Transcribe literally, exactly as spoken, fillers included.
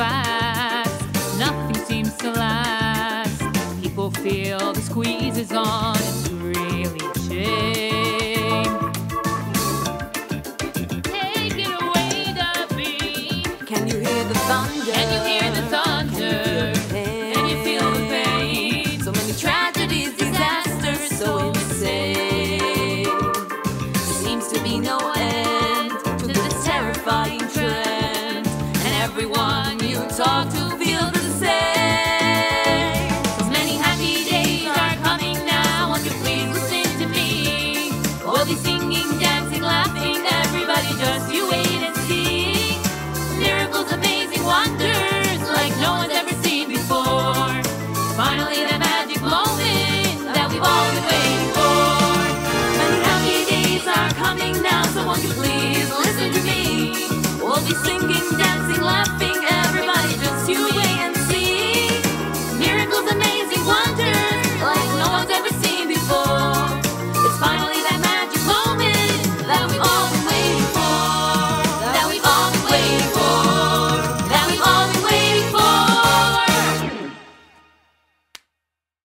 fast. Nothing seems to last. People feel the squeeze is on. It's really a shame. Take it away, the beat. Can you hear the thunder? Can you hear the thunder? Can you feel the pain? So many tragedies, disasters, so insane. There seems to be no end to this terrifying trend, and everyone